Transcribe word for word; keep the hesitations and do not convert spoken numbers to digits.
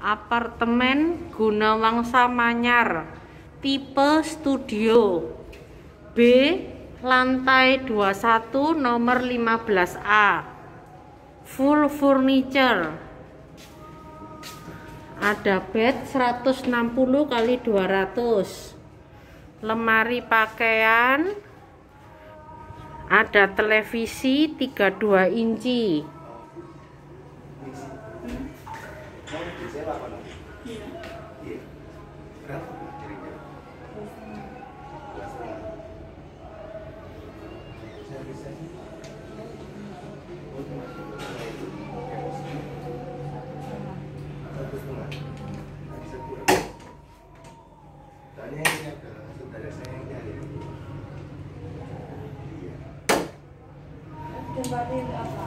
Apartemen Gunawangsa Manyar, tipe studio, B, lantai dua puluh satu, nomor lima belas A, full furniture. Ada bed seratus enam puluh kali dua ratus, lemari pakaian, ada televisi tiga puluh dua inci. Tempatnya apa?